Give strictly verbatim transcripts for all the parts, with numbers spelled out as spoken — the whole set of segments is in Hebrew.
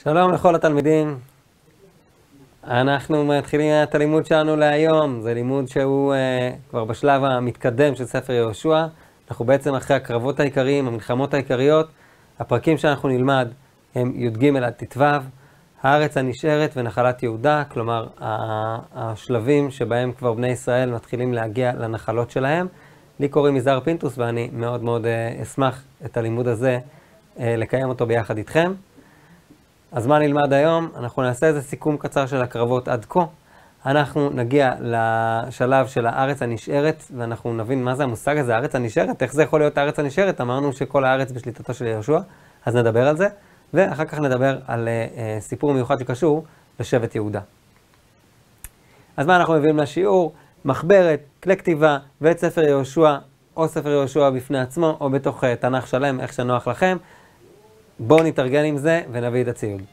שלום לכל התלמידים. אנחנו מתחילים את הלימוד שלנו להיום. זה לימוד שהוא uh, כבר בשלב המתקדם של ספר יהושע. אנחנו בעצם אחרי הקרבות העיקריים, המלחמות העיקריות. הפרקים שאנחנו נלמד הם י"ג עד ט"ו, הארץ הנשארת ונחלת יהודה, כלומר השלבים שבהם כבר בני ישראל מתחילים להגיע לנחלות שלהם. לי קוראים יזהר פינטוס ואני מאוד מאוד uh, אשמח את הלימוד הזה uh, לקיים אותו ביחד איתכם. אז מה נלמד היום? אנחנו נעשה איזה סיכום קצר של הקרבות עד כה. אנחנו נגיע לשלב של הארץ הנשארת, ואנחנו נבין מה זה המושג הזה, הארץ הנשארת, איך זה יכול להיות הארץ הנשארת. אמרנו שכל הארץ בשליטתו של יהושע, אז נדבר על זה, ואחר כך נדבר על uh, סיפור מיוחד שקשור לשבט יהודה. אז מה אנחנו מביאים לשיעור? מחברת, כלי כתיבה ואת ספר יהושע, או ספר יהושע בפני עצמו, או בתוך uh, תנ"ך שלם, איך שנוח לכם. בואו נתארגן עם זה ונביא את הציוד.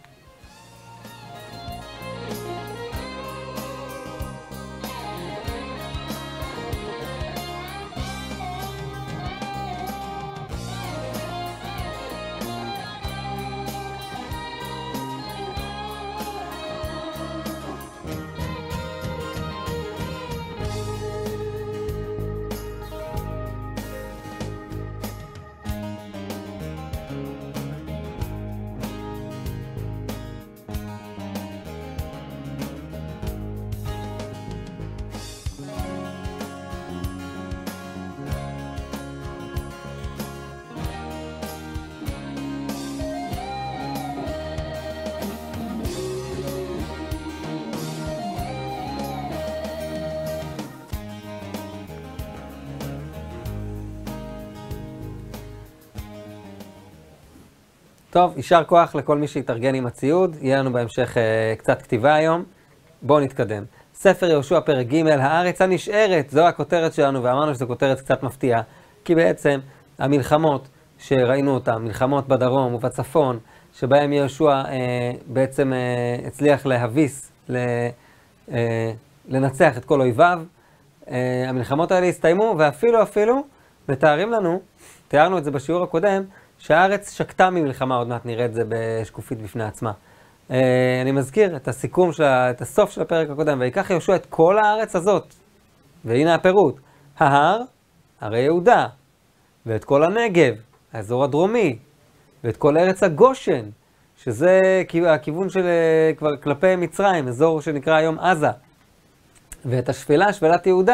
טוב, יישר כוח לכל מי שיתארגן עם הציוד, יהיה לנו בהמשך אה, קצת כתיבה היום. בואו נתקדם. ספר יהושע פרק ג', הארץ הנשארת, זו הכותרת שלנו, ואמרנו שזו כותרת קצת מפתיעה, כי בעצם המלחמות שראינו אותן, מלחמות בדרום ובצפון, שבהם יהושע אה, בעצם אה, הצליח להביס, ל, אה, לנצח את כל אויביו, אה, המלחמות האלה הסתיימו, ואפילו אפילו מתארים לנו, תיארנו את זה בשיעור הקודם, שהארץ שקטה ממלחמה, עוד מעט נראה את זה בשקופית בפני עצמה. אני מזכיר את הסיכום, של, את הסוף של הפרק הקודם, ויקח יהושע את כל הארץ הזאת, והנה הפירוט, ההר, הרי יהודה, ואת כל הנגב, האזור הדרומי, ואת כל ארץ הגושן, שזה הכיוון של כבר כלפי מצרים, אזור שנקרא היום עזה, ואת השפלה, שפלת יהודה,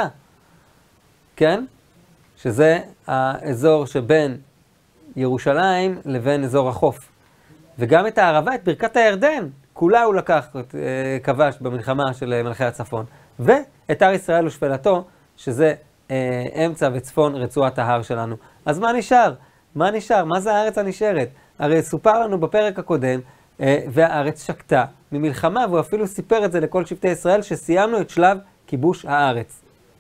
כן? שזה האזור שבין ירושלים לבין אזור החוף. וגם את הערבה, את ברכת הירדן, כולה הוא לקח, כבש במלחמה של מלכי הצפון. ואת הר ישראל ושפלתו, שזה אה, אמצע וצפון רצועת ההר שלנו. אז מה נשאר? מה נשאר? מה זה הארץ הנשארת? הרי סופר לנו בפרק הקודם, אה, והארץ שקטה ממלחמה, והוא אפילו סיפר את זה לכל שבטי ישראל, שסיימנו את שלב כיבוש הארץ.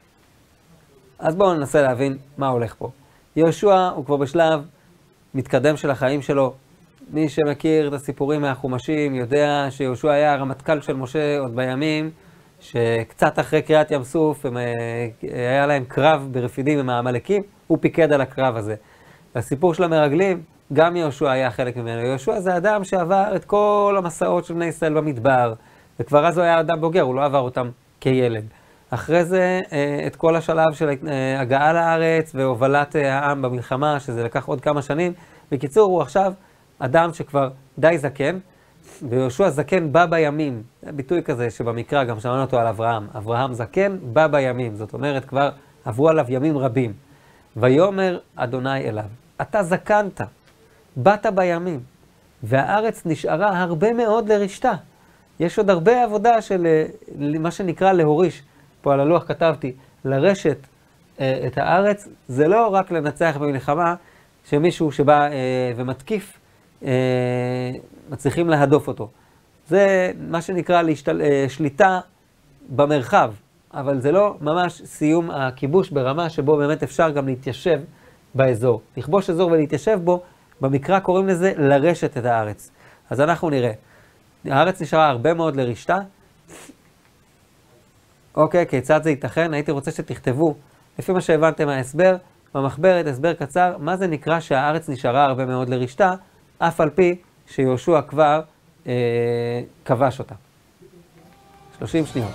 אז בואו ננסה להבין מה הולך פה. יהושע הוא כבר בשלב מתקדם של החיים שלו. מי שמכיר את הסיפורים מהחומשים יודע שיהושע היה הרמטכ"ל של משה עוד בימים, שקצת אחרי קריאת ים סוף הם, היה להם קרב ברפידים עם העמלקים, הוא פיקד על הקרב הזה. הסיפור של המרגלים, גם יהושע היה חלק ממנו. יהושע זה אדם שעבר את כל המסעות של בני ישראל במדבר, וכבר אז הוא היה אדם בוגר, הוא לא עבר אותם כילד. אחרי זה את כל השלב של הגעה לארץ והובלת העם במלחמה, שזה לקח עוד כמה שנים. בקיצור, הוא עכשיו אדם שכבר די זקן, ויהושע זקן בא בימים. זה ביטוי כזה שבמקרא גם שמענו אותו על אברהם. אברהם זקן בא בימים, זאת אומרת כבר עברו עליו ימים רבים. ויאמר אדוני אליו, אתה זקנת, באת בימים, והארץ נשארה הרבה מאוד לרשתה. יש עוד הרבה עבודה של מה שנקרא להוריש. פה על הלוח כתבתי, לרשת אה, את הארץ, זה לא רק לנצח במלחמה, שמישהו שבא אה, ומתקיף, אה, מצליחים להדוף אותו. זה מה שנקרא להשתל... אה, שליטה במרחב, אבל זה לא ממש סיום הכיבוש ברמה שבו באמת אפשר גם להתיישב באזור. לכבוש אזור ולהתיישב בו, במקרא קוראים לזה לרשת את הארץ. אז אנחנו נראה. הארץ נשארה הרבה מאוד לרשתה, אוקיי, כיצד זה ייתכן? הייתי רוצה שתכתבו, לפי מה שהבנתם מההסבר, במחברת, הסבר קצר, מה זה נקרא שהארץ נשארה הרבה מאוד לרשתה, אף על פי שיהושע כבר אה, כבש אותה. שלושים שניות.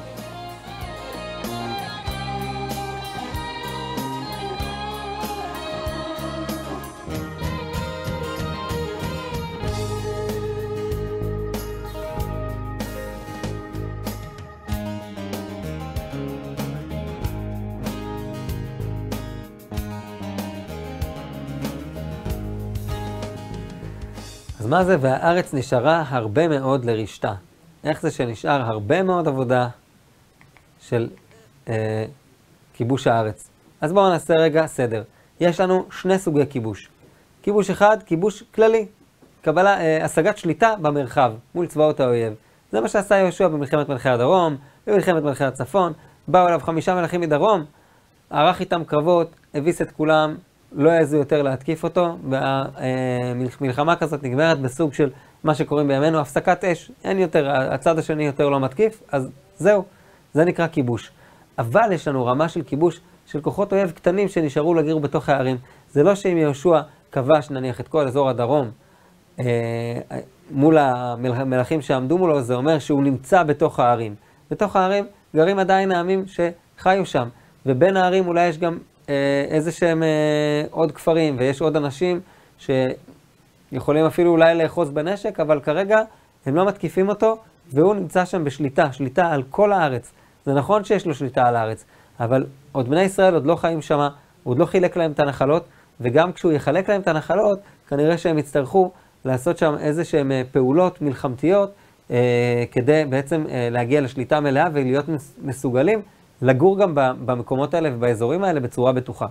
אז מה זה? והארץ נשארה הרבה מאוד לרשתה. איך זה שנשאר הרבה מאוד עבודה של אה, כיבוש הארץ? אז בואו נעשה רגע סדר. יש לנו שני סוגי כיבוש. כיבוש אחד, כיבוש כללי. קבלה, אה, השגת שליטה במרחב מול צבאות האויב. זה מה שעשה יהושע במלחמת מלכי הדרום, במלחמת מלכי הצפון. באו אליו חמישה מלכים מדרום, ערך איתם קרבות, הביס את כולם, לא העזו יותר להתקיף אותו, והמלחמה כזאת נגמרת בסוג של מה שקוראים בימינו, הפסקת אש. אין יותר, הצד השני יותר לא מתקיף, אז זהו, זה נקרא כיבוש. אבל יש לנו רמה של כיבוש של כוחות אויב קטנים שנשארו לגיר בתוך הערים. זה לא שאם יהושע כבש נניח את כל אזור הדרום, אה, מול המלכים שעמדו מולו, זה אומר שהוא נמצא בתוך הערים. בתוך הערים גרים עדיין העמים שחיו שם, ובין הערים אולי יש גם איזה שהם עוד כפרים, ויש עוד אנשים שיכולים אפילו אולי לאחוז בנשק, אבל כרגע הם לא מתקיפים אותו, והוא נמצא שם בשליטה, שליטה על כל הארץ. זה נכון שיש לו שליטה על הארץ, אבל עוד בני ישראל עוד לא חיים שם, הוא עוד לא חילק להם את הנחלות, וגם כשהוא יחלק להם את הנחלות, כנראה שהם יצטרכו לעשות שם איזה שהם פעולות מלחמתיות, אה, כדי בעצם אה, להגיע לשליטה מלאה ולהיות מסוגלים, לגור גם במקומות האלה ובאזורים האלה בצורה בטוחה.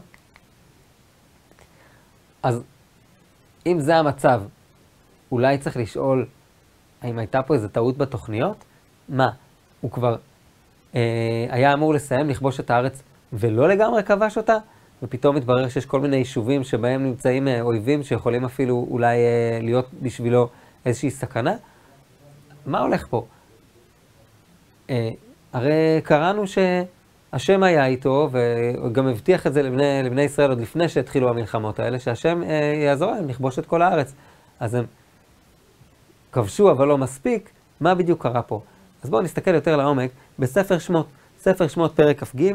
אז אם זה המצב, אולי צריך לשאול, האם הייתה פה איזו טעות בתוכניות? מה, הוא כבר אה, היה אמור לסיים לכבוש את הארץ ולא לגמרי כבש אותה? ופתאום מתברר שיש כל מיני יישובים שבהם נמצאים אה, אויבים שיכולים אפילו אולי אה, להיות בשבילו איזושהי סכנה? מה הולך פה? אה, הרי קראנו ש... השם היה איתו, וגם הבטיח את זה לבני, לבני ישראל עוד לפני שהתחילו המלחמות האלה, שהשם אה, יעזור להם לכבוש את כל הארץ. אז הם כבשו, אבל לא מספיק. מה בדיוק קרה פה? אז בואו נסתכל יותר לעומק. בספר שמות, ספר שמות פרק כ"ג,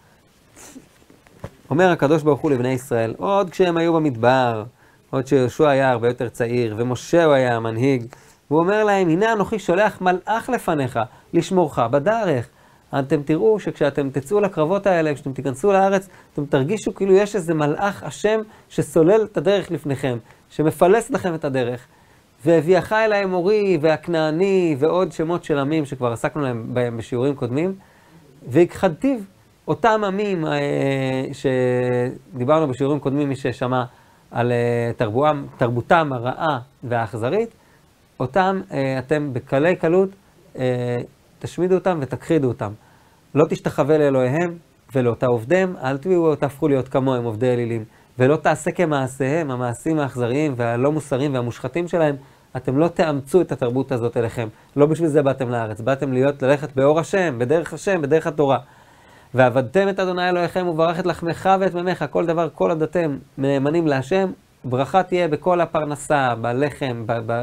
אומר הקדוש ברוך הוא לבני ישראל, עוד כשהם היו במדבר, עוד שיהושע היה הרבה יותר צעיר, ומשה הוא היה המנהיג, והוא אומר להם, הנה אנוכי שולח מלאך לפניך, לשמורך בדרך. אתם תראו שכשאתם תצאו לקרבות האלה, כשאתם תיכנסו לארץ, אתם תרגישו כאילו יש איזה מלאך השם שסולל את הדרך לפניכם, שמפלס לכם את הדרך. והביאך אל האמורי והכנעני ועוד שמות של עמים שכבר עסקנו להם בהם בשיעורים קודמים, והכחדתיו אותם עמים אה, שדיברנו בשיעורים קודמים, מי ששמע על אה, תרבותם, תרבותם הרעה והאכזרית, אותם אה, אתם בקלי קלות אה, תשמידו אותם ותכחידו אותם. לא תשתחווה לאלוהיהם ולאותה עובדיהם, אל תביאו תהפכו להיות כמוהם עובדי אלילים, ולא תעשה כמעשיהם, המעשים האכזריים והלא מוסריים והמושחתים שלהם, אתם לא תאמצו את התרבות הזאת אליכם. לא בשביל זה באתם לארץ, באתם להיות ללכת באור השם, בדרך השם, בדרך התורה. ועבדתם את אדוני אלוהיכם וברך את לחמך ואת ממך, כל דבר, כל עדתם נאמנים להשם, ברכה תהיה בכל הפרנסה, בלחם,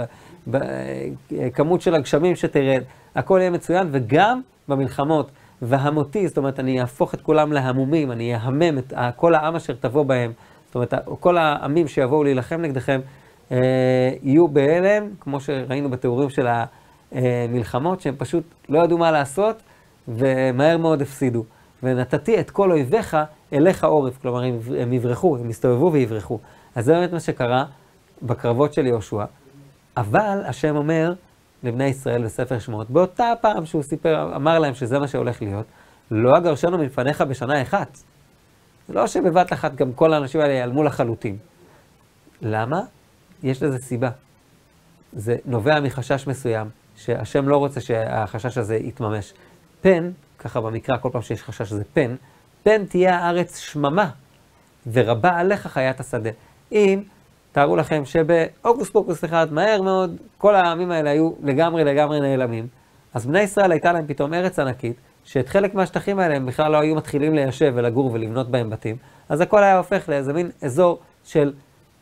בכמות של הגשמים שתרד, הכל יהיה מצוין, וגם במלחמות, והמותי, זאת אומרת, אני אהפוך את כולם להמומים, אני אהמם את כל העם אשר תבוא בהם, זאת אומרת, כל העמים שיבואו להילחם נגדכם, אה, יהיו בהלם, כמו שראינו בתיאורים של המלחמות, שהם פשוט לא ידעו מה לעשות, ומהר מאוד הפסידו. ונתתי את כל אויביך אליך עורף, כלומר, הם יברחו, הם יסתובבו ויברחו. אז זה באמת מה שקרה בקרבות של יהושע. אבל השם אומר לבני ישראל בספר שמות, באותה פעם שהוא סיפר, אמר להם שזה מה שהולך להיות, לא אגרשנו מלפניך בשנה אחת. זה לא שבבת אחת גם כל האנשים האלה ייעלמו לחלוטין. למה? יש לזה סיבה. זה נובע מחשש מסוים, שהשם לא רוצה שהחשש הזה יתממש. פן, ככה במקרא, כל פעם שיש חשש זה פן, פן תהיה הארץ שממה, ורבה עליך חיית השדה. אם תארו לכם שבאוגוסט פוקוס אחד, מהר מאוד, כל העמים האלה היו לגמרי לגמרי נעלמים, אז בני ישראל הייתה להם פתאום ארץ ענקית, שאת חלק מהשטחים האלה הם בכלל לא היו מתחילים ליישב ולגור ולבנות בהם בתים, אז הכל היה הופך לאיזה מין אזור של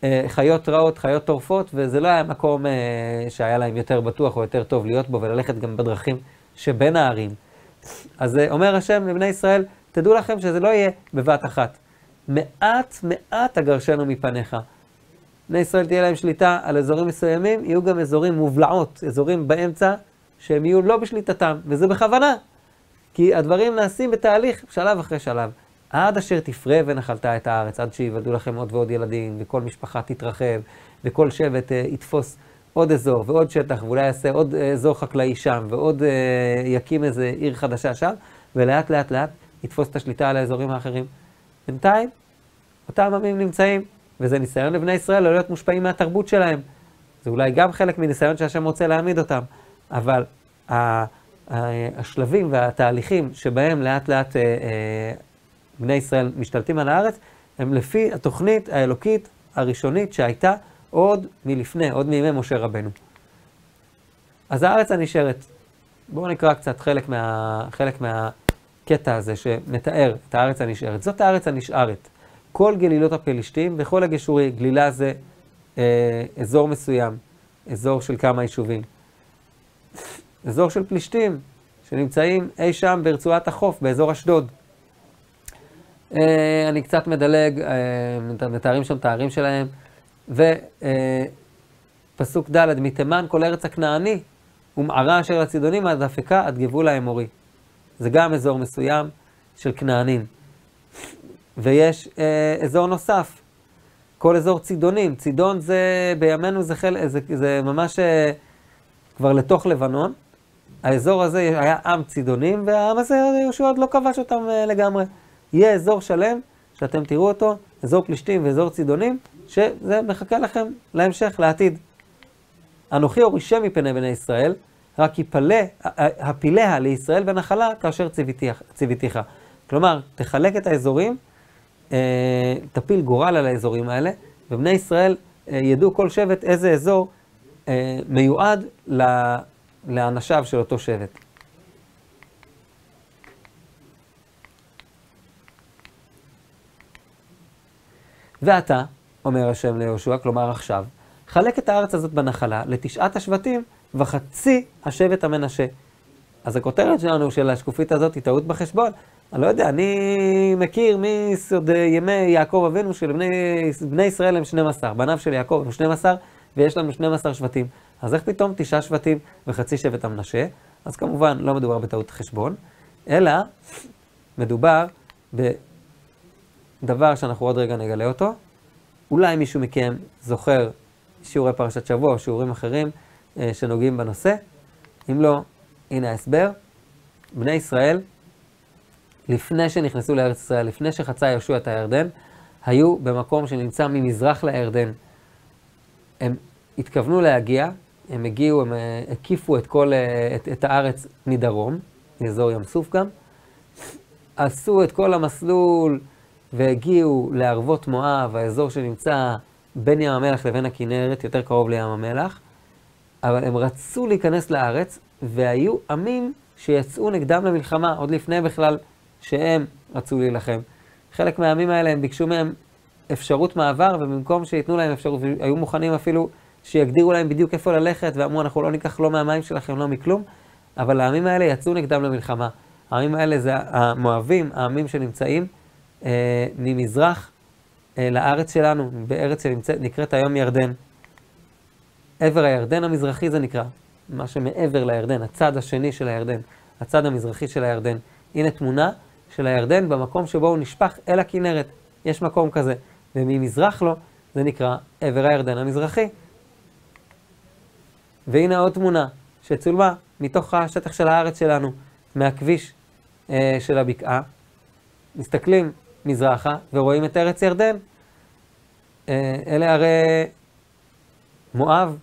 חיות רעות, חיות טורפות, וזה לא היה מקום שהיה להם יותר בטוח או יותר טוב להיות בו, וללכת גם בדרכים שבין הערים. אז אומר השם לבני ישראל, תדעו לכם שזה לא יהיה בבת אחת. מעט מעט אגרשנו מפניך. בני ישראל תהיה להם שליטה על אזורים מסוימים, יהיו גם אזורים מובלעות, אזורים באמצע, שהם יהיו לא בשליטתם, וזה בכוונה. כי הדברים נעשים בתהליך, שלב אחרי שלב. עד אשר תפרה ונחלת את הארץ, עד שיוולדו לכם עוד ועוד ילדים, וכל משפחה תתרחב, וכל שבט uh, יתפוס עוד אזור ועוד שטח, ואולי יעשה עוד uh, אזור חקלאי שם, ועוד uh, יקים איזה עיר חדשה שם, ולאט לאט לאט יתפוס את השליטה על האזורים האחרים. בינתיים, אותם עמים נמצאים, וזה ניסיון לבני ישראל לא להיות מושפעים מהתרבות שלהם. זה אולי גם חלק מניסיון שהשם רוצה להעמיד אותם, אבל ה- השלבים והתהליכים שבהם לאט לאט uh, uh, בני ישראל משתלטים על הארץ, הם לפי התוכנית האלוקית הראשונית שהייתה עוד מלפני, עוד מימי משה רבנו. אז הארץ הנשארת, בואו נקרא קצת חלק, מה, חלק מהקטע הזה שמתאר את הארץ הנשארת. זאת הארץ הנשארת. כל גלילות הפלישתים וכל הגשורי, גלילה זה אה, אזור מסוים, אזור של כמה יישובים. אזור של פלישתים שנמצאים אי שם ברצועת החוף, באזור אשדוד. אני קצת מדלג, מתארים שם את הערים שלהם, ופסוק ד' מתימן כל ארץ הכנעני, ומערה אשר הצידונים עד אפקה עד גבול האמורי. זה גם אזור מסוים של כנענים. ויש אזור נוסף, כל אזור צידונים. צידון זה, בימינו זה, חל, זה, זה ממש כבר לתוך לבנון. האזור הזה היה עם צידונים, והעם הזה יהושע עוד לא כבש אותם לגמרי. יהיה אזור שלם, שאתם תראו אותו, אזור פלישתים ואזור צידונים, שזה מחכה לכם להמשך, לעתיד. אנוכי הורישם מפני בני ישראל, רק יפלה, הפיליה לישראל ונחלה כאשר ציוויתיך. כלומר, תחלק את האזורים, תפיל גורל על האזורים האלה, ובני ישראל ידעו כל שבט איזה אזור מיועד לאנשיו של אותו שבט. ואתה, אומר השם ליהושע, כלומר עכשיו, חלק את הארץ הזאת בנחלה לתשעת השבטים וחצי השבט המנשה. אז הכותרת שלנו של השקופית הזאת היא טעות בחשבון. אני לא יודע, אני מכיר מסוד ימי יעקב אבינו של בני, בני ישראל הם שנים עשר, בניו של יעקב הם שנים עשר ויש לנו שנים עשר שבטים. אז איך פתאום תשעה שבטים וחצי שבט המנשה? אז כמובן לא מדובר בטעות חשבון, אלא מדובר בדבר שאנחנו עוד רגע נגלה אותו. אולי מישהו מכם זוכר שיעורי פרשת שבוע או שיעורים אחרים אה, שנוגעים בנושא. אם לא, הנה ההסבר. בני ישראל, לפני שנכנסו לארץ ישראל, לפני שחצה יהושע את הירדן, היו במקום שנמצא ממזרח לירדן. הם התכוונו להגיע, הם הגיעו, הם הקיפו את, כל, את, את הארץ מדרום, מאזור ים סוף גם, עשו את כל המסלול והגיעו לערבות מואב, האזור שנמצא בין ים המלח לבין הכנרת, יותר קרוב לים המלח, אבל הם רצו להיכנס לארץ, והיו עמים שיצאו נגדם למלחמה, עוד לפני בכלל שהם רצו להילחם. חלק מהעמים האלה הם ביקשו מהם אפשרות מעבר, ובמקום שיתנו להם אפשרות, היו מוכנים אפילו שיגדירו להם בדיוק איפה ללכת, ואמרו, אנחנו לא ניקח לא מהמים שלכם, לא מכלום, אבל העמים האלה יצאו נגדם למלחמה. העמים האלה זה המואבים, העמים שנמצאים אה, ממזרח אה, לארץ שלנו, בארץ שנקראת היום ירדן. עבר הירדן המזרחי זה נקרא, מה שמעבר לירדן, הצד השני של הירדן, הצד המזרחי של הירדן. הנה תמונה של הירדן במקום שבו הוא נשפך אל הכנרת. יש מקום כזה, וממזרח לו זה נקרא עבר הירדן המזרחי. והנה עוד תמונה שצולמה מתוך השטח של הארץ שלנו, מהכביש אה, של הבקעה. מסתכלים מזרחה ורואים את ארץ ירדן. אה, אלה הרי מואב.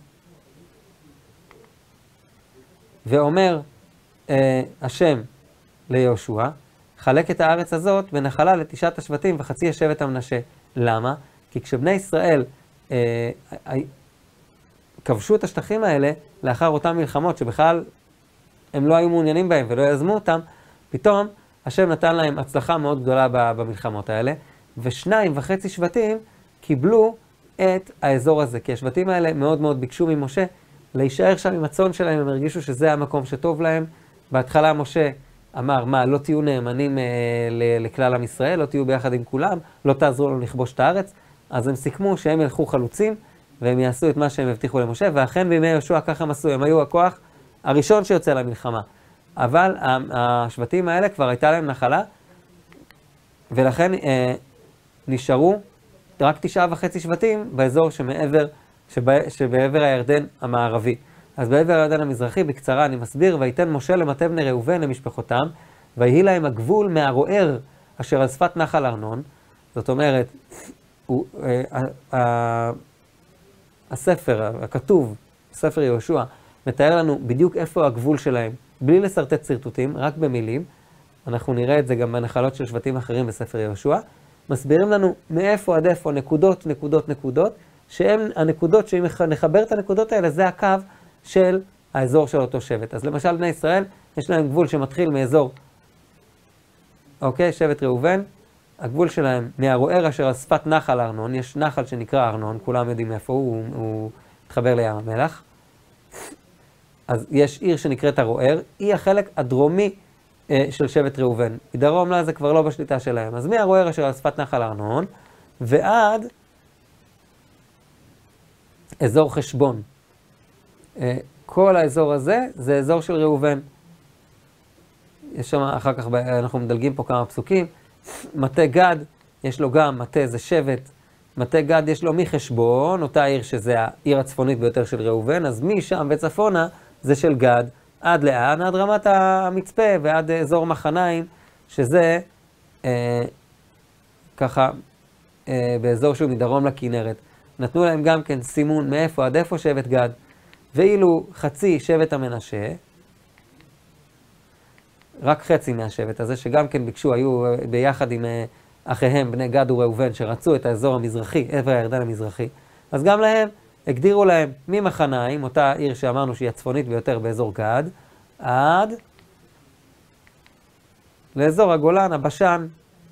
ואומר אה, השם ליהושע, חלק את הארץ הזאת ונחלה לתשעת השבטים וחצי השבט המנשה. למה? כי כשבני ישראל אה, כבשו את השטחים האלה לאחר אותם מלחמות שבכלל הם לא היו מעוניינים בהם ולא יזמו אותם, פתאום השם נתן להם הצלחה מאוד גדולה במלחמות האלה, ושניים וחצי שבטים קיבלו את האזור הזה, כי השבטים האלה מאוד מאוד ביקשו ממשה להישאר שם עם הצאן שלהם, הם הרגישו שזה המקום שטוב להם. בהתחלה משה אמר, מה, לא תהיו נאמנים אה, לכלל עם ישראל, לא תהיו ביחד עם כולם, לא תעזרו לו לכבוש את הארץ. אז הם סיכמו שהם ילכו חלוצים, והם יעשו את מה שהם הבטיחו למשה, ואכן בימי יהושע ככה הם עשו, הם היו הכוח הראשון שיוצא למלחמה. אבל השבטים האלה כבר הייתה להם נחלה, ולכן אה, נשארו רק תשעה וחצי שבטים באזור שמעבר, שבע, שבעבר הירדן המערבי. אז בעבר הירדן המזרחי, בקצרה אני מסביר, ויתן משה למטה בני ראובן למשפחותם, ויהי להם הגבול מהרוער אשר על שפת נחל ארנון. זאת אומרת, הוא, אה, אה, הספר, הכתוב, ספר יהושע, מתאר לנו בדיוק איפה הגבול שלהם, בלי לסרטט סרטוטים, רק במילים. אנחנו נראה את זה גם בנחלות של שבטים אחרים בספר יהושע. מסבירים לנו מאיפה עד איפה, נקודות, נקודות, נקודות, שהן הנקודות, שאם נחבר את הנקודות האלה, זה הקו של האזור של אותו שבט. אז למשל בני ישראל, יש להם גבול שמתחיל מאזור, אוקיי, שבט ראובן, הגבול שלהם מהרוער אשר על שפת נחל ארנון, יש נחל שנקרא ארנון, כולם יודעים איפה הוא, הוא, הוא מתחבר לים המלח. אז יש עיר שנקראת הרוער, היא החלק הדרומי אה, של שבט ראובן. מדרום לה זה כבר לא בשליטה שלהם. אז מהרוער אשר על שפת נחל ארנון, ועד אזור חשבון. אה, כל האזור הזה זה אזור של ראובן. יש שם, אחר כך אנחנו מדלגים פה כמה פסוקים. מטה גד, יש לו גם, מטה זה שבט. מטה גד יש לו מחשבון, אותה עיר שזה העיר הצפונית ביותר של ראובן, אז משם וצפונה זה של גד, עד לאן? עד רמת המצפה ועד אזור מחניים, שזה אה, ככה אה, באזור שהוא מדרום לכנרת. נתנו להם גם כן סימון מאיפה עד איפה שבט גד, ואילו חצי שבט המנשה, רק חצי מהשבט הזה, שגם כן ביקשו, היו ביחד עם אחיהם, בני גד וראובן, שרצו את האזור המזרחי, עבר הירדן המזרחי, אז גם להם הגדירו להם ממחניים, אותה עיר שאמרנו שהיא הצפונית ביותר באזור גד, עד לאזור הגולן, הבשן.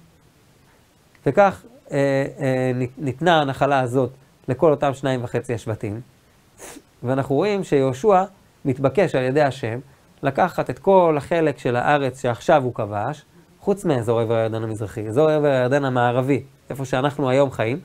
וכך אה, אה, ניתנה הנחלה הזאת לכל אותם שניים וחצי השבטים. ואנחנו רואים שיהושע מתבקש על ידי השם לקחת את כל החלק של הארץ שעכשיו הוא כבש, חוץ מאזור עבר הירדן המזרחי, אזור עבר הירדן המערבי, איפה שאנחנו היום חיים,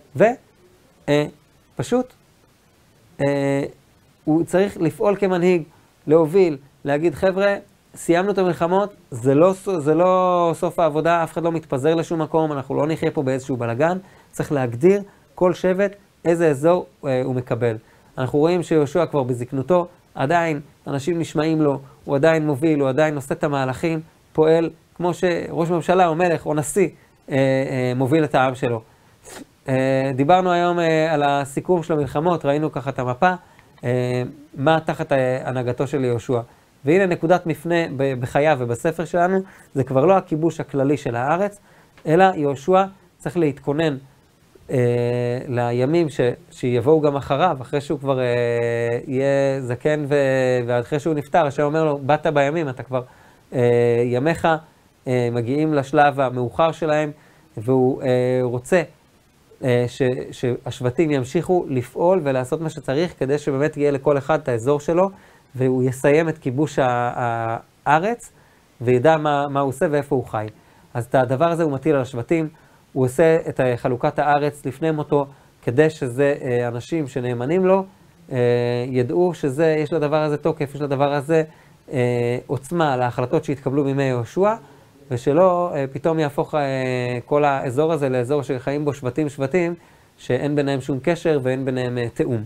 ופשוט אה, אה, הוא צריך לפעול כמנהיג, להוביל, להגיד, חבר'ה, סיימנו את המלחמות, זה לא, זה לא סוף העבודה, אף אחד לא מתפזר לשום מקום, אנחנו לא נחיה פה באיזשהו בלגן, צריך להגדיר כל שבט איזה אזור אה, הוא מקבל. אנחנו רואים שיהושע כבר בזקנותו, עדיין אנשים נשמעים לו, הוא עדיין מוביל, הוא עדיין עושה את המהלכים, פועל כמו שראש ממשלה או מלך או נשיא אה, אה, מוביל את העם שלו. אה, דיברנו היום אה, על הסיכום של המלחמות, ראינו ככה את המפה, אה, מה תחת הנהגתו של יהושע. והנה נקודת מפנה בחייו ובספר שלנו, זה כבר לא הכיבוש הכללי של הארץ, אלא יהושע צריך להתכונן אה, לימים ש, שיבואו גם אחריו, אחרי שהוא כבר אה, יהיה זקן ו, ואחרי שהוא נפטר, השם אומר לו, באת בימים, אתה כבר אה, ימיך אה, מגיעים לשלב המאוחר שלהם, והוא אה, רוצה אה, ש, שהשבטים ימשיכו לפעול ולעשות מה שצריך, כדי שבאמת יהיה לכל אחד את האזור שלו, והוא יסיים את כיבוש הארץ, וידע מה, מה הוא עושה ואיפה הוא חי. אז את הדבר הזה הוא מטיל על השבטים, הוא עושה את חלוקת הארץ לפני מותו, כדי שזה אנשים שנאמנים לו, ידעו שזה, יש לדבר הזה תוקף, יש לדבר הזה עוצמה להחלטות שהתקבלו מימי יהושע, ושלא פתאום יהפוך כל האזור הזה לאזור שחיים בו שבטים שבטים, שאין ביניהם שום קשר ואין ביניהם תאום.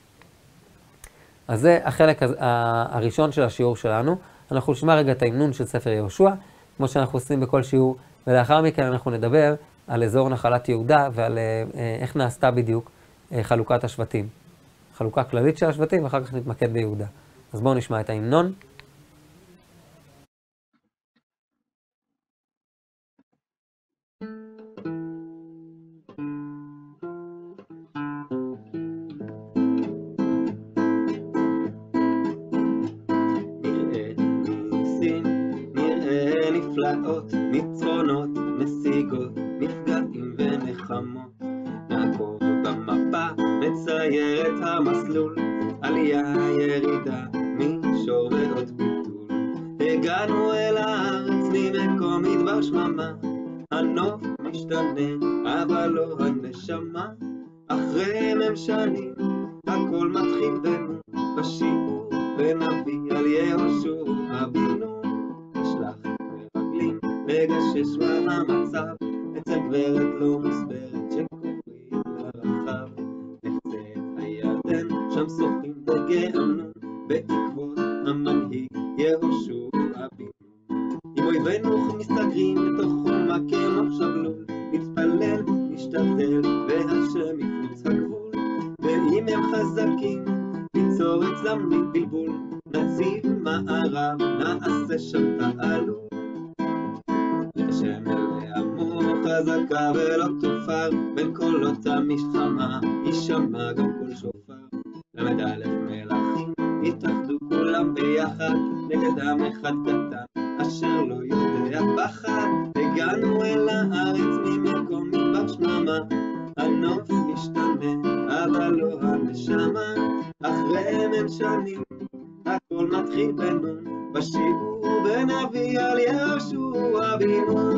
אז זה החלק הראשון של השיעור שלנו. אנחנו נשמע רגע את ההמנון של ספר יהושע, כמו שאנחנו עושים בכל שיעור, ולאחר מכן אנחנו נדבר על אזור נחלת יהודה ועל איך נעשתה בדיוק חלוקת השבטים. חלוקה כללית של השבטים, ואחר כך נתמקד ביהודה. אז בואו נשמע את ההמנון. ניצחונות, נסיגות, נפגעים ונחמות, נעקוב במפה מצייר את המסלול, עלייה ירידה, מישור ועוד ביטול. הגענו אל הארץ ממקום מדבר שממה, הנוף משתנה אבל לא הנשמה. אחרי מם שנים הכל מתחיל בנו, בשיעור ונביא על יהושע אבינו. נשלח מרגלים לגשש מה המצב, אצל גברת לא מוסברת שקוראים לה רחב. נחצה את הירדן, שם שוחים בגיהנום, בעקבות המנהיג יהושע אבינו. אם אויבינו מסתגרים לתוך חומה כמו שבלול, נתפלל, נשתדל, והשם יפרוץ הגבול. ואם הם חזקים, ניצור אצלם בלבול, נציב מערב, נעשה שם תעלול. השם אלה עמו חזקה ולא תופר, בין קולות המשחמה יישמע גם קול שופר. למד א' מלכים התאחדו כולם ביחד, נגד עם אחד קטן אשר לא יודע פחד. הגענו אל הארץ ממקום מדבר שממה, הנוף משתנה אבל לא הנשמה. אחרי מם שנים הכל מתחיל בנו, בשיעור ונביא על יהושע אבינו.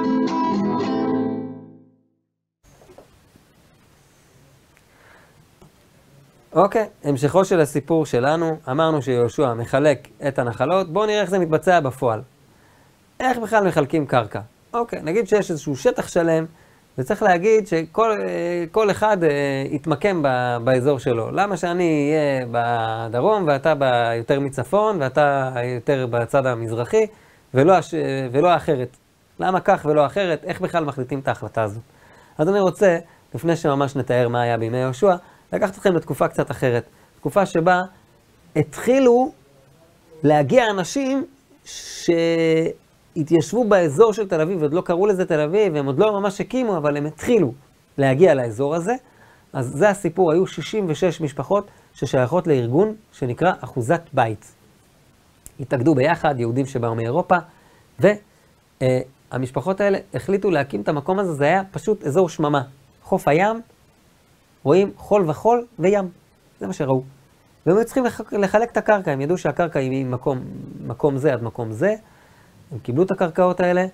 אוקיי, המשכו של הסיפור שלנו, אמרנו שיהושע מחלק את הנחלות, בואו נראה איך זה מתבצע בפועל. איך בכלל מחלקים קרקע? אוקיי, נגיד שיש איזשהו שטח שלם, וצריך להגיד שכל כל אחד יתמקם באזור שלו. למה שאני אהיה בדרום ואתה יותר מצפון ואתה יותר בצד המזרחי ולא, ולא אחרת? למה כך ולא אחרת? איך בכלל מחליטים את ההחלטה הזאת? אז אני רוצה, לפני שממש נתאר מה היה בימי יהושע, לקחת אתכם לתקופה קצת אחרת. תקופה שבה התחילו להגיע אנשים שהתיישבו באזור של תל אביב, ועוד לא קראו לזה תל אביב, והם עוד לא ממש הקימו, אבל הם התחילו להגיע לאזור הזה. אז זה הסיפור, היו שישים ושש משפחות ששייכות לארגון שנקרא אחוזת בית. התאגדו ביחד, יהודים שבאו מאירופה, והמשפחות האלה החליטו להקים את המקום הזה, זה היה פשוט אזור שממה. חוף הים, רואים חול וחול וים, זה מה שראו. והם היו צריכים לחלק את הקרקע, הם ידעו שהקרקע היא ממקום מקום זה עד מקום זה, הם קיבלו את הקרקעות האלה,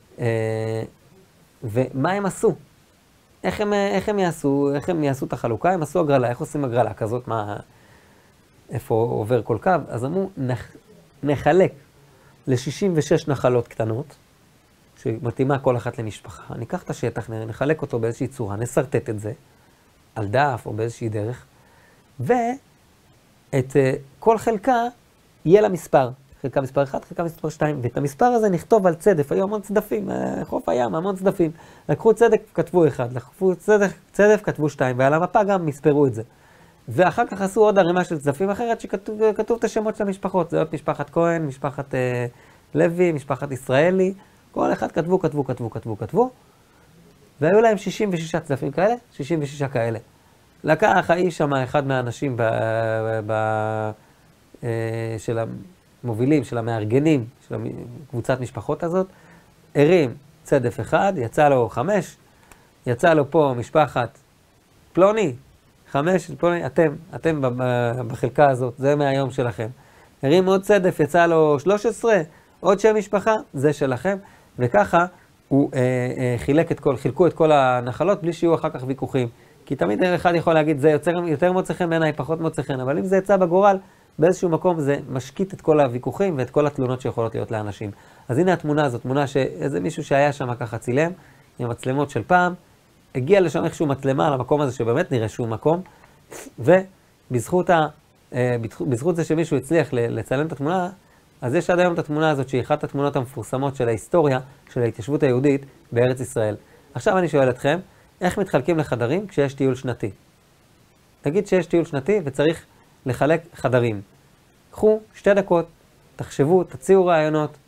ומה הם עשו? איך הם, איך הם יעשו, איך הם יעשו את החלוקה? הם עשו הגרלה, איך עושים הגרלה כזאת? מה, איפה עובר כל קו? אז אמרו, נח, נחלק ל-שישים ושש נחלות קטנות, שמתאימה כל אחת למשפחה. ניקח את השטח, נחלק אותו באיזושהי צורה, נסרטט את זה, על דף או באיזושהי דרך, ואת uh, כל חלקה יהיה לה מספר. חלקה מספר אחד, חלקה מספר שתיים, ואת המספר הזה נכתוב על צדף. היו המון צדפים, חוף הים, המון צדפים. לקחו צדף, כתבו אחד, לקחו צדף, צדף, כתבו שתיים, ועל המפה גם מספרו את זה. ואחר כך עשו עוד ערימה של צדפים אחרת שכתוב כתוב את השמות של המשפחות. זה עוד משפחת כהן, משפחת uh, לוי, משפחת ישראלי. כל אחד כתבו, כתבו, כתבו, כתבו, כתבו. והיו להם שישים ושש צדפים כאלה, שישים ושש כאלה. לקח האיש שם אחד מהאנשים ב, ב, ב, של המובילים, של המארגנים, של קבוצת משפחות הזאת, הרים צדף אחד, יצא לו חמש, יצא לו פה משפחת פלוני, חמש, פלוני, אתם, אתם בחלקה הזאת, זה מהיום שלכם. הרים עוד צדף, יצא לו שלוש עשרה, עוד שם משפחה, זה שלכם, וככה הוא אה, אה, חילק את כל, חילקו את כל הנחלות בלי שיהיו אחר כך ויכוחים. כי תמיד אחד יכול להגיד, זה יותר, יותר מוצא חן בעיניי, פחות מוצא חן, אבל אם זה יצא בגורל, באיזשהו מקום זה משקיט את כל הוויכוחים ואת כל התלונות שיכולות להיות לאנשים. אז הנה התמונה הזאת, תמונה שאיזה מישהו שהיה שם ככה צילם, עם מצלמות של פעם, הגיע לשם איכשהו מצלמה למקום הזה שבאמת נראה שהוא מקום, ובזכות ה, בזכות זה שמישהו הצליח לצלם את התמונה, אז יש עד היום את התמונה הזאת שהיא אחת התמונות המפורסמות של ההיסטוריה של ההתיישבות היהודית בארץ ישראל. עכשיו אני שואל אתכם, איך מתחלקים לחדרים כשיש טיול שנתי? נגיד שיש טיול שנתי וצריך לחלק חדרים. קחו שתי דקות, תחשבו, תציעו רעיונות.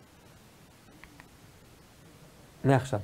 מעכשיו.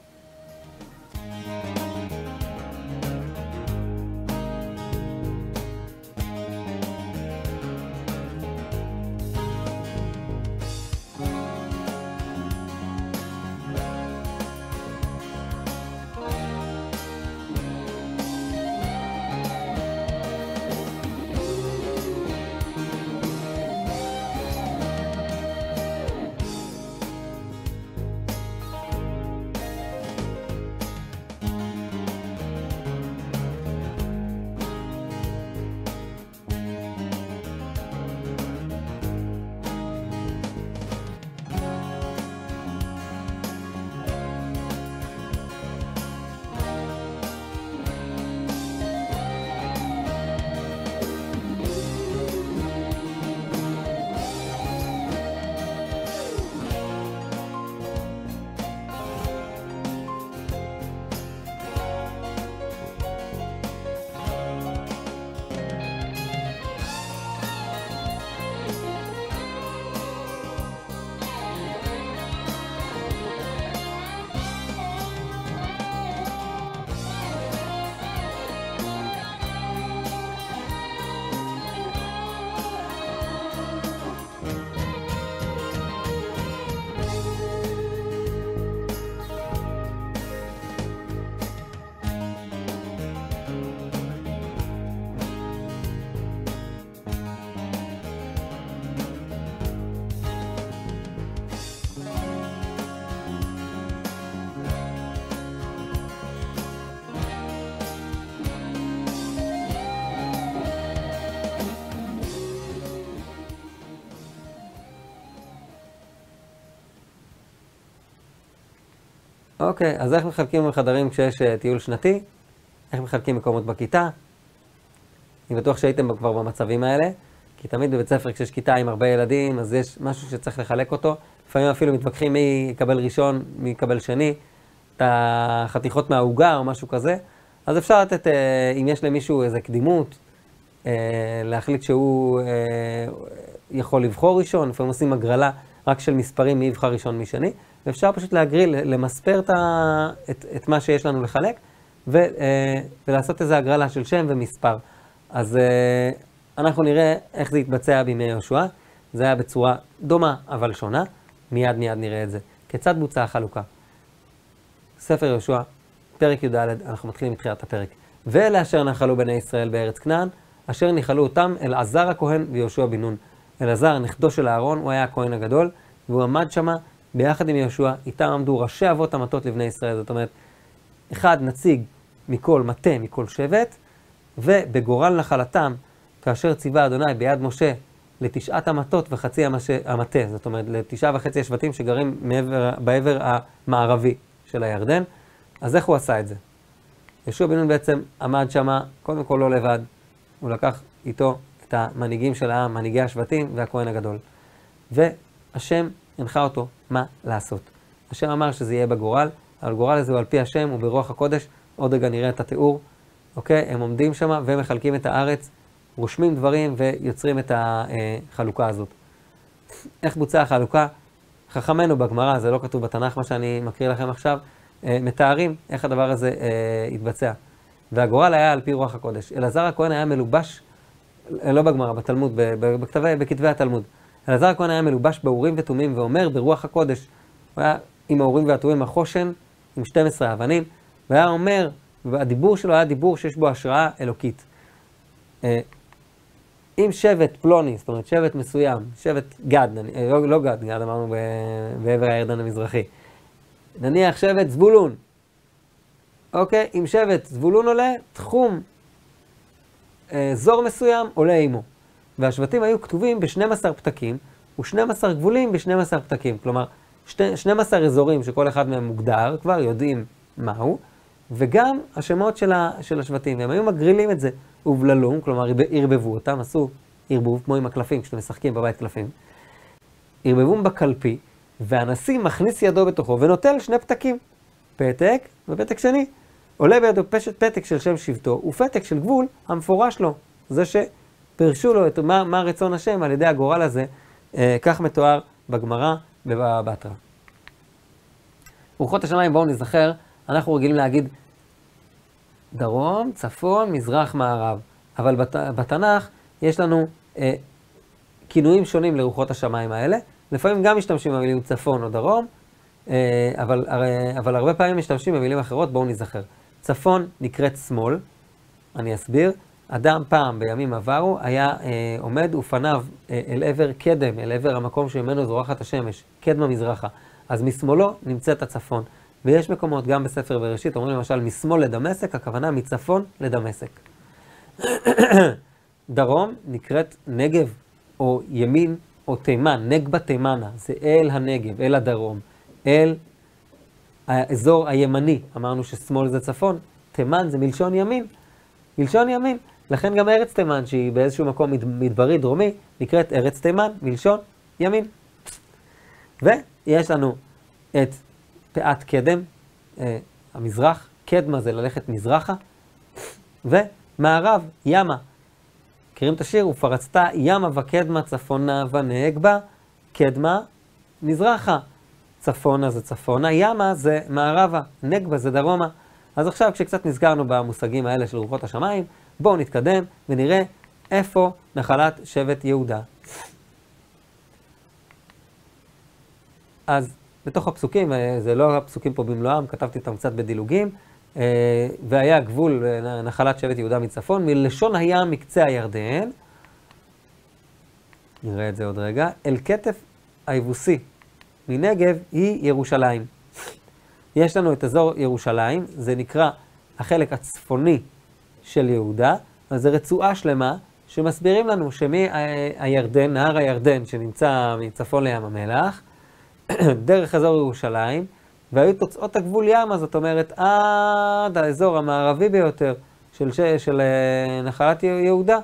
אוקיי, אז איך מחלקים חדרים כשיש טיול שנתי? איך מחלקים מקומות בכיתה? אני בטוח שהייתם כבר במצבים האלה, כי תמיד בבית ספר כשיש כיתה עם הרבה ילדים, אז יש משהו שצריך לחלק אותו. לפעמים אפילו מתווכחים מי יקבל ראשון, מי יקבל שני, את החתיכות מהעוגה או משהו כזה. אז אפשר לתת, אם יש למישהו איזו קדימות, להחליט שהוא יכול לבחור ראשון, לפעמים עושים הגרלה רק של מספרים מי יבחר ראשון מי שני, ואפשר פשוט להגריל, למספר את, את, את מה שיש לנו לחלק, ו, ולעשות איזו הגרלה של שם ומספר. אז אנחנו נראה איך זה יתבצע בימי יהושע. זה היה בצורה דומה אבל שונה, מיד מיד נראה את זה. כיצד בוצעה החלוקה? ספר יהושע, פרק י"ד, אנחנו מתחילים מתחילת הפרק. ואלה אשר נחלו בני ישראל בארץ כנען, אשר ניחלו אותם אלעזר הכהן ויהושע בן נון. אלעזר, נכדו של אהרון, הוא היה הכהן הגדול, והוא עמד שמה ביחד עם יהושע, איתם עמדו ראשי אבות המטות לבני ישראל. זאת אומרת, אחד נציג מכל מטה, מכל שבט, ובגורל נחלתם, כאשר ציווה אדוני ביד משה לתשעת המטות וחצי המטה, זאת אומרת, לתשעה וחצי השבטים שגרים מעבר, בעבר המערבי של הירדן. אז איך הוא עשה את זה? יהושע בן נון בעצם עמד שמה, קודם כל לא לבד, הוא לקח איתו את המנהיגים של העם, מנהיגי השבטים והכהן הגדול. והשם הנחה אותו מה לעשות. השם אמר שזה יהיה בגורל, אבל גורל הזה הוא על פי השם וברוח הקודש. עוד רגע נראה את התיאור. אוקיי? הם עומדים שם ומחלקים את הארץ, רושמים דברים ויוצרים את החלוקה הזאת. איך בוצעה החלוקה? חכמנו בגמרא, זה לא כתוב בתנ"ך מה שאני מקריא לכם עכשיו, מתארים איך הדבר הזה התבצע. והגורל היה על פי רוח הקודש. אלעזר הכהן היה מלובש, לא בגמרא, בתלמוד, בכתבי, בכתבי התלמוד. אלעזר הכהן היה מלובש באורים ותומים ואומר ברוח הקודש. הוא היה עם האורים והתומים החושן, עם שתים עשרה אבנים, והיה אומר, והדיבור שלו היה דיבור שיש בו השראה אלוקית. אם שבט פלוני, זאת אומרת שבט מסוים, שבט גד, לא, לא גד, גד אמרנו בעבר הירדן המזרחי. נניח שבט זבולון. אוקיי, אם שבט זבולון עולה, תחום זור מסוים עולה עמו. והשבטים היו כתובים ב-שנים עשר פתקים, ו-שנים עשר גבולים ב-שנים עשר פתקים. כלומר, שנים עשר אזורים שכל אחד מהם מוגדר, כבר יודעים מהו, וגם השמות של, ה, של השבטים. והם היו מגרילים את זה, ובללום, כלומר, ערבבו אותם, עשו ערבוב, כמו עם הקלפים, כשאתם משחקים בבית קלפים. ערבבום בקלפי, והנשיא מכניס ידו בתוכו ונוטל שני פתקים. פתק ופתק שני. עולה בידו פשט פתק של שם שבטו, ופתק של גבול המפורש לו. זה שפרשו לו את מה, מה רצון השם על ידי הגורל הזה, אה, כך מתואר בגמרא ובבתרא. רוחות השמיים, בואו נזכר, אנחנו רגילים להגיד דרום, צפון, מזרח, מערב. אבל בת, בתנ"ך יש לנו אה, כינויים שונים לרוחות השמיים האלה. לפעמים גם משתמשים במילים צפון או דרום, אה, אבל, אה, אבל הרבה פעמים משתמשים במילים אחרות, בואו נזכר. צפון נקראת שמאל, אני אסביר. אדם פעם בימים עברו היה אה, עומד ופניו אה, אל עבר קדם, אל עבר המקום שממנו זורחת השמש, קדמה מזרחה. אז משמאלו נמצאת הצפון. ויש מקומות, גם בספר בראשית, אומרים למשל משמאל לדמשק, הכוונה מצפון לדמשק. דרום נקראת נגב, או ימין, או תימן, נגבה תימנה, זה אל הנגב, אל הדרום, אל האזור הימני, אמרנו ששמאל זה צפון, תימן זה מלשון ימין, מלשון ימין, לכן גם ארץ תימן, שהיא באיזשהו מקום מדברי דרומי, נקראת ארץ תימן, מלשון ימין. ויש לנו את פאת קדם, אה, המזרח, קדמה זה ללכת מזרחה, ומערב, ימה. מכירים את השיר? ופרצת ימה וקדמה צפונה ונגבה, קדמה מזרחה. צפונה זה צפונה, ימה זה מערבה, נגבה זה דרומה. אז עכשיו כשקצת נזכרנו במושגים האלה של רוחות השמיים, בואו נתקדם ונראה איפה נחלת שבט יהודה. אז בתוך הפסוקים, זה לא הפסוקים פה במלואם, כתבתי אותם קצת בדילוגים, והיה גבול נחלת שבט יהודה מצפון, מלשון הים מקצה הירדן, נראה את זה עוד רגע, אל כתף היבוסי מנגב היא ירושלים. יש לנו את אזור ירושלים, זה נקרא החלק הצפוני של יהודה, אז זה רצועה שלמה שמסבירים לנו שמהירדן, נהר הירדן שנמצא מצפון לים המלח, דרך אזור ירושלים, והיו תוצאות הגבול ימה, זאת אומרת, עד האזור המערבי ביותר של, של, של נחלת יהודה,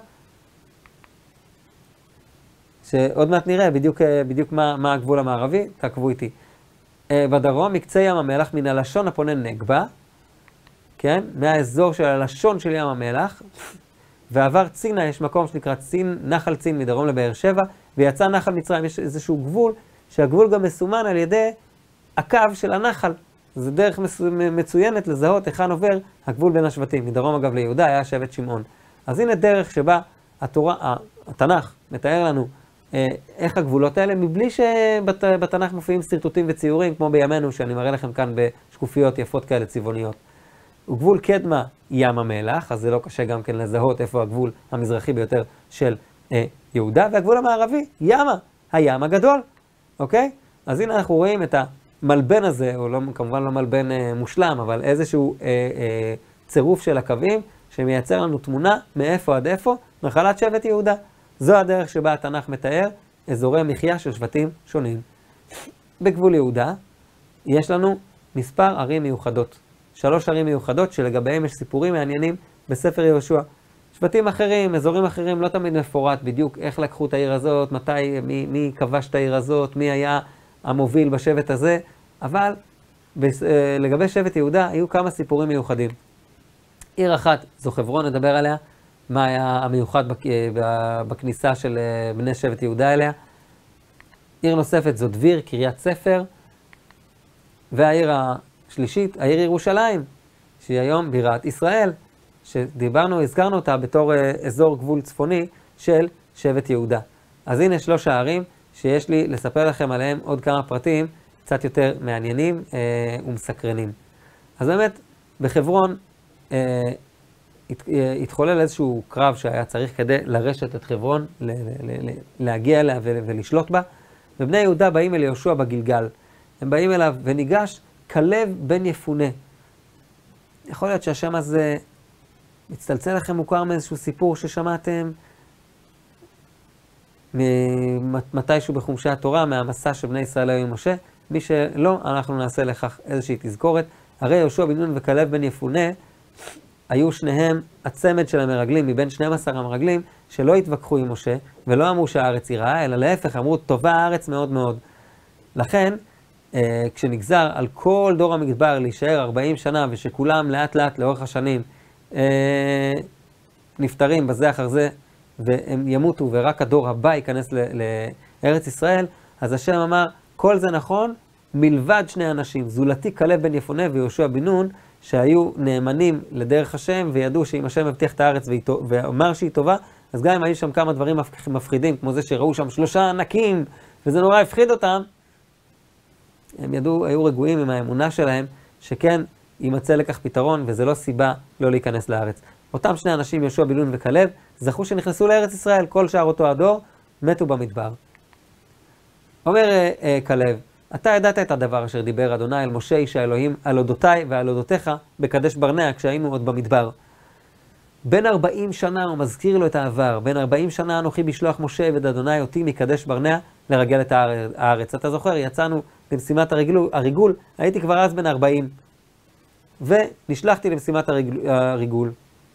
שעוד מעט נראה בדיוק, בדיוק מה, מה הגבול המערבי, תעקבו איתי. בדרום, מקצה ים המלח, מן הלשון הפונה נגבה, כן? מהאזור של הלשון של ים המלח, ועבר צינה, יש מקום שנקרא צין, נחל צין מדרום לבאר שבע, ויצא נחל מצרים, יש איזשהו גבול, שהגבול גם מסומן על ידי הקו של הנחל. זה דרך מצוינת לזהות היכן עובר הגבול בין השבטים. מדרום אגב ליהודה היה שבט שמעון. אז הנה דרך שבה התורה, התנ"ך מתאר לנו אה, איך הגבולות האלה, מבלי שבתנ"ך מופיעים סרטוטים וציורים, כמו בימינו, שאני מראה לכם כאן בשקופיות יפות כאלה צבעוניות. וגבול קדמה ים המלח, אז זה לא קשה גם כן לזהות איפה הגבול המזרחי ביותר של אה, יהודה, והגבול המערבי, ימה, הים הגדול, אוקיי? אז הנה אנחנו רואים את המלבן הזה, או לא, כמובן לא מלבן אה, מושלם, אבל איזשהו אה, אה, צירוף של הקווים, שמייצר לנו תמונה מאיפה עד איפה, נחלת שבט יהודה. זו הדרך שבה התנ"ך מתאר אזורי מחיה של שבטים שונים. בגבול יהודה יש לנו מספר ערים מיוחדות. שלוש ערים מיוחדות שלגביהם יש סיפורים מעניינים בספר יהושע. שבטים אחרים, אזורים אחרים, לא תמיד מפורט בדיוק איך לקחו את העיר הזאת, מתי, מי, מי כבש את העיר הזאת, מי היה המוביל בשבט הזה, אבל לגבי שבט יהודה היו כמה סיפורים מיוחדים. עיר אחת, זו חברון, נדבר עליה, מה היה המיוחד בכניסה של בני שבט יהודה אליה. עיר נוספת זו דביר, קריית ספר, והעיר השלישית, העיר ירושלים, שהיא היום בירת ישראל, שדיברנו, הזכרנו אותה בתור אזור גבול צפוני של שבט יהודה. אז הנה שלוש הערים שיש לי לספר לכם עליהם עוד כמה פרטים קצת יותר מעניינים אה, ומסקרנים. אז באמת, בחברון אה, הת, אה, התחולל איזשהו קרב שהיה צריך כדי לרשת את חברון, ל, ל, ל, ל, להגיע אליה ו, ולשלוט בה, ובני יהודה באים אל יהושע בגלגל. הם באים אליו וניגש כלב בן יפונה. יכול להיות שהשם הזה מצטלצל לכם מוכר מאיזשהו סיפור ששמעתם מתישהו בחומשי התורה, מהמסע של בני ישראל היו עם משה. מי שלא, אנחנו נעשה לכך איזושהי תזכורת. הרי יהושע בן נון וכלב בן יפונה היו שניהם הצמד של המרגלים, מבין שנים עשר המרגלים, שלא התווכחו עם משה ולא אמרו שהארץ היא רעה, אלא להפך, אמרו טובה הארץ מאוד מאוד. לכן, אה, כשנגזר על כל דור המדבר להישאר ארבעים שנה, ושכולם לאט לאט לאורך השנים אה, נפטרים בזה אחר זה, והם ימותו ורק הדור הבא ייכנס לארץ ישראל, אז השם אמר, כל זה נכון מלבד שני אנשים, זולתי כלב בן יפונה ויהושע בן נון, שהיו נאמנים לדרך השם וידעו שאם השם מבטיח את הארץ ואמר שהיא טובה, אז גם אם היו שם כמה דברים מפחידים, כמו זה שראו שם שלושה ענקים, וזה נורא הפחיד אותם, הם ידעו, היו רגועים עם האמונה שלהם, שכן יימצא לכך פתרון, וזה לא סיבה לא להיכנס לארץ. אותם שני אנשים, יהושע בן נון וכלב, זכו שנכנסו לארץ ישראל, כל שאר אותו הדור, מתו במדבר. אומר אה, אה, כלב, אתה ידעת את הדבר אשר דיבר אדוני אל משה איש האלוהים, על אודותיי ועל אודותיך, בקדש ברנע, כשהיינו עוד במדבר. בין ארבעים שנה הוא מזכיר לו את העבר, בין ארבעים שנה אנוכי בשלוח משה עבד אדוני אותי מקדש ברנע לרגל את הארץ. אתה זוכר, יצאנו למשימת הריגול, הריגול, הייתי כבר אז בן ארבעים, ונשלחתי למשימת הריגול, הריגול.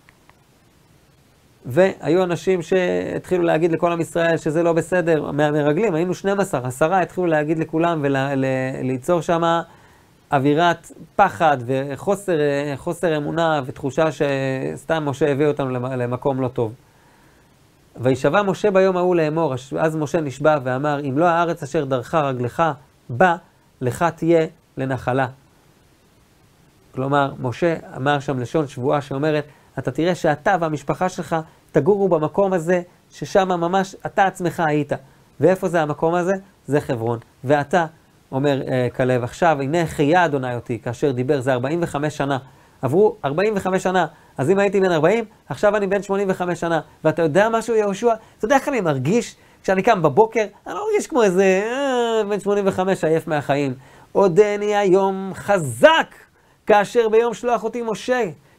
והיו אנשים שהתחילו להגיד לכל עם ישראל שזה לא בסדר, מהמרגלים, היינו שנים עשר, עשרה, התחילו להגיד לכולם וליצור שם אווירת פחד וחוסר חוסר אמונה ותחושה שסתם משה הביא אותנו למקום לא טוב. וישבע משה ביום ההוא לאמור, אז משה נשבע ואמר, אם לא הארץ אשר דרכה רגלך בה, לך תהיה לנחלה. כלומר, משה אמר שם לשון שבועה שאומרת, אתה תראה שאתה והמשפחה שלך תגורו במקום הזה, ששם ממש אתה עצמך היית. ואיפה זה המקום הזה? זה חברון. ואתה, אומר אה, כלב, עכשיו, הנה חיה אדוני אותי, כאשר דיבר, זה ארבעים וחמש שנה. עברו ארבעים וחמש שנה, אז אם הייתי בן ארבעים, עכשיו אני בן שמונים וחמש שנה. ואתה יודע משהו, יהושע? אתה יודע איך אני מרגיש כשאני קם בבוקר? אני לא מרגיש כמו איזה אה, בן שמונים וחמש עייף מהחיים. עודני היום חזק, כאשר ביום שלוח אותי משה.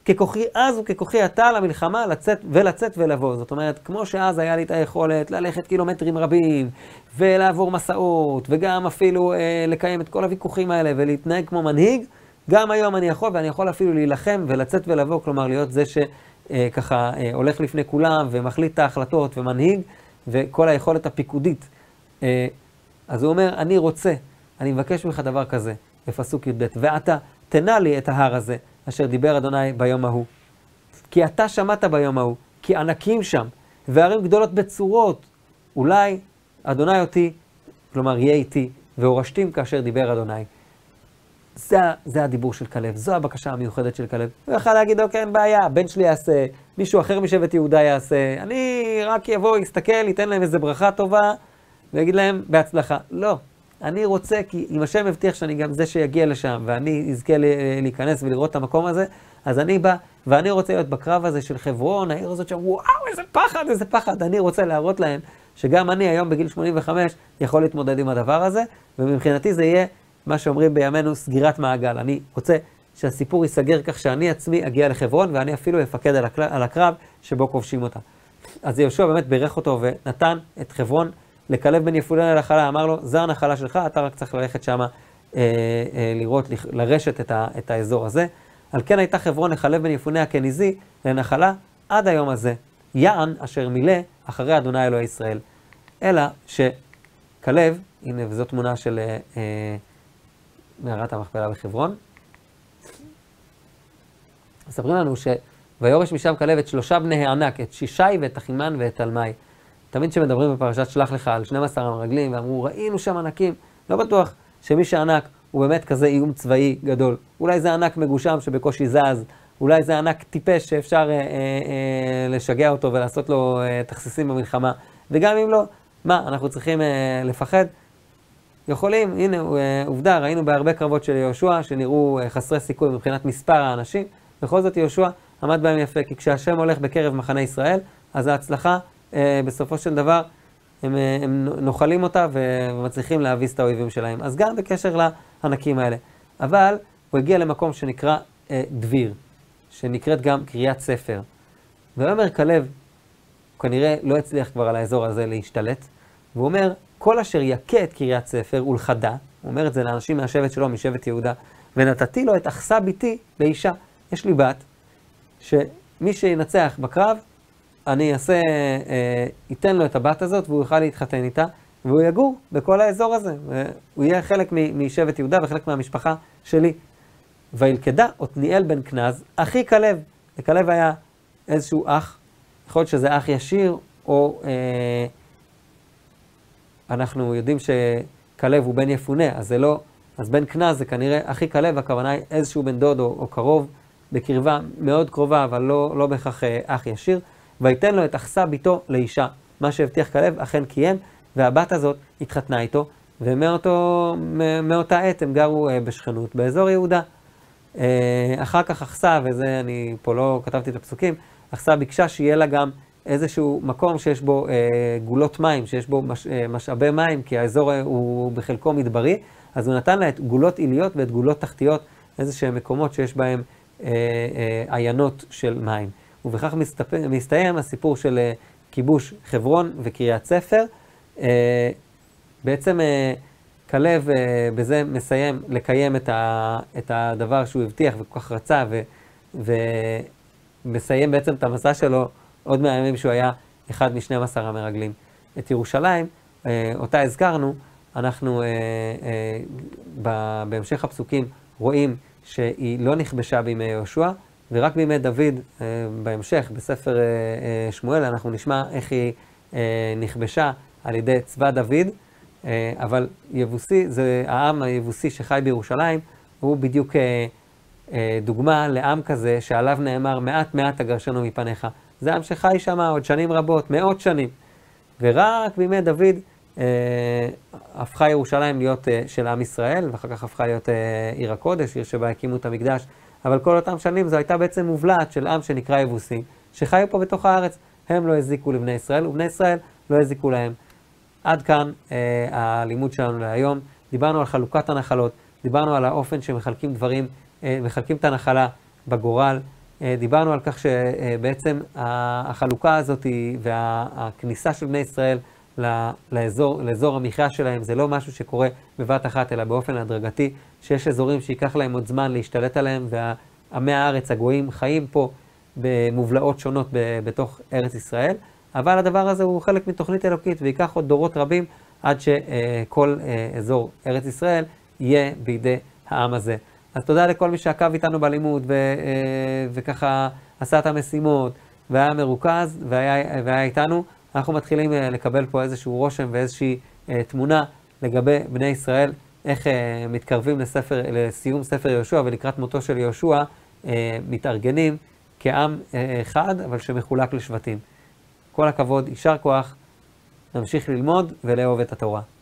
ככוחי אז וככוחי עתה למלחמה, לצאת ולצאת ולבוא. זאת אומרת, כמו שאז היה לי את היכולת ללכת קילומטרים רבים, ולעבור מסעות, וגם אפילו אה, לקיים את כל הוויכוחים האלה, ולהתנהג כמו מנהיג, גם היום אני יכול, ואני יכול אפילו להילחם ולצאת ולבוא, כלומר להיות זה שככה אה, הולך לפני כולם, ומחליט את ההחלטות, ומנהיג, וכל היכולת הפיקודית. אה, אז הוא אומר, אני רוצה, אני מבקש ממך דבר כזה, בפסוק י"ב, ואתה תנה לי את ההר הזה, אשר דיבר אדוני ביום ההוא. כי אתה שמעת ביום ההוא, כי ענקים שם, וערים גדולות בצורות, אולי אדוני אותי, כלומר יהיה איתי, והורשתים כאשר דיבר אדוני. זה, זה הדיבור של כלב, זו הבקשה המיוחדת של כלב. הוא יכל להגיד, אוקיי, אין בעיה, הבן שלי יעשה, מישהו אחר משבט יהודה יעשה, אני רק יבוא, יסתכל, ייתן להם איזה ברכה טובה, ויגיד להם בהצלחה. לא, אני רוצה, כי אם השם הבטיח שאני גם זה שיגיע לשם, ואני אזכה להיכנס ולראות את המקום הזה, אז אני בא, ואני רוצה להיות בקרב הזה של חברון, העיר הזאת שם, וואו, איזה פחד, איזה פחד. אני רוצה להראות להם שגם אני היום בגיל שמונים וחמש יכול להתמודד עם הדבר הזה, ומבחינתי זה יהיה מה שאומרים בימינו סגירת מעגל. אני רוצה שהסיפור ייסגר כך שאני עצמי אגיע לחברון, ואני אפילו אפקד על, הקל... על הקרב שבו כובשים אותה. אז יהושע באמת בירך אותו ונתן את חברון לכלב בן יפונה לנחלה, אמר לו, זה הנחלה שלך, אתה רק צריך ללכת שם, אה, אה, לראות, לרשת את, ה, את האזור הזה. על כן הייתה חברון לכלב בן יפונה הכניזי לנחלה עד היום הזה, יען אשר מילא אחרי אדוני אלוהי ישראל. אלא שכלב, הנה וזו תמונה של אה, אה, מערת המכפלה בחברון, מספרים לנו שויורש משם כלב את שלושה בני הענק, את שישי ואת אחימן ואת תלמי. תמיד שמדברים בפרשת שלח לך על שנים עשר המרגלים, ואמרו, ראינו שם ענקים, לא בטוח שמי שענק הוא באמת כזה איום צבאי גדול. אולי זה ענק מגושם שבקושי זז, אולי זה ענק טיפש שאפשר אה, אה, לשגע אותו ולעשות לו אה, תכסיסים במלחמה. וגם אם לא, מה, אנחנו צריכים אה, לפחד? יכולים, הנה, אה, עובדה, ראינו בהרבה קרבות של יהושע, שנראו אה, חסרי סיכוי מבחינת מספר האנשים, בכל זאת יהושע עמד בהם יפה, כי כשהשם הולך בקרב מחנה ישראל, אז ההצלחה, אה, בסופו של דבר, הם, הם נוחלים אותה ומצליחים להביס את האויבים שלהם. אז גם בקשר לענקים האלה. אבל הוא הגיע למקום שנקרא אה, דביר, שנקראת גם קריית ספר. ואומר כלב, הוא כנראה לא הצליח כבר על האזור הזה להשתלט, והוא אומר, כל אשר יקה את קריית ספר ולכדה, הוא אומר את זה לאנשים מהשבט שלו, משבט יהודה, ונתתי לו את אכסה ביתי לאישה. יש לי בת, שמי שינצח בקרב, אני אעשה, אה, ייתן לו את הבת הזאת, והוא יוכל להתחתן איתה, והוא יגור בכל האזור הזה. הוא יהיה חלק משבט יהודה וחלק מהמשפחה שלי. וילכדה עתניאל בן כנז, אחי כלב. לכלב היה איזשהו אח, יכול להיות שזה אח ישיר, או אה, אנחנו יודעים שכלב הוא בן יפונה, אז זה לא, אז בן כנז זה כנראה אחי כלב, הכוונה היא איזשהו בן דוד או, או קרוב, בקרבה מאוד קרובה, אבל לא, לא בכך אה, אח ישיר. ויתן לו את אכסה ביתו לאישה. מה שהבטיח כלב אכן קיים, והבת הזאת התחתנה איתו, ומאותו, מאותה עת הם גרו בשכנות באזור יהודה. אחר כך אכסה, וזה אני פה לא כתבתי את הפסוקים, אכסה ביקשה שיהיה לה גם איזשהו מקום שיש בו גולות מים, שיש בו מש, משאבי מים, כי האזור הוא בחלקו מדברי, אז הוא נתן לה את גולות עיליות ואת גולות תחתיות, איזשהם מקומות שיש בהם עיינות של מים. ובכך מסתיים הסיפור של כיבוש חברון וקריית ספר. בעצם כלב בזה מסיים לקיים את הדבר שהוא הבטיח וכל כך רצה, ומסיים בעצם את המסע שלו עוד מהימים שהוא היה אחד משנים עשר המרגלים. את ירושלים, אותה הזכרנו, אנחנו בהמשך הפסוקים רואים שהיא לא נכבשה בימי יהושע, ורק בימי דוד, בהמשך, בספר שמואל, אנחנו נשמע איך היא נכבשה על ידי צבא דוד, אבל יבוסי, זה העם היבוסי שחי בירושלים, הוא בדיוק דוגמה לעם כזה שעליו נאמר מעט מעט אגרשנו מפניך. זה עם שחי שם עוד שנים רבות, מאות שנים. ורק בימי דוד הפכה ירושלים להיות של עם ישראל, ואחר כך הפכה להיות עיר הקודש, עיר שבה הקימו את המקדש. אבל כל אותם שנים זו הייתה בעצם מובלעת של עם שנקרא יבוסי, שחיו פה בתוך הארץ. הם לא הזיקו לבני ישראל, ובני ישראל לא הזיקו להם. עד כאן אה, הלימוד שלנו להיום. דיברנו על חלוקת הנחלות, דיברנו על האופן שמחלקים דברים, אה, מחלקים את הנחלה בגורל, דיברנו על כך שבעצם החלוקה הזאת והכניסה של בני ישראל לאזור, לאזור המחיה שלהם, זה לא משהו שקורה בבת אחת, אלא באופן הדרגתי, שיש אזורים שיקח להם עוד זמן להשתלט עליהם, ועמי הארץ הגויים חיים פה במובלעות שונות בתוך ארץ ישראל, אבל הדבר הזה הוא חלק מתוכנית אלוקית, ויקח עוד דורות רבים עד שכל אזור ארץ ישראל יהיה בידי העם הזה. אז תודה לכל מי שעקב איתנו בלימוד, ו, וככה עשה את המשימות, והיה מרוכז, והיה, והיה איתנו. אנחנו מתחילים לקבל פה איזשהו רושם ואיזושהי תמונה לגבי בני ישראל, איך מתקרבים לספר, לסיום ספר יהושע, ולקראת מותו של יהושע, מתארגנים כעם אחד, אבל שמחולק לשבטים. כל הכבוד, יישר כוח, נמשיך ללמוד ולאהוב את התורה.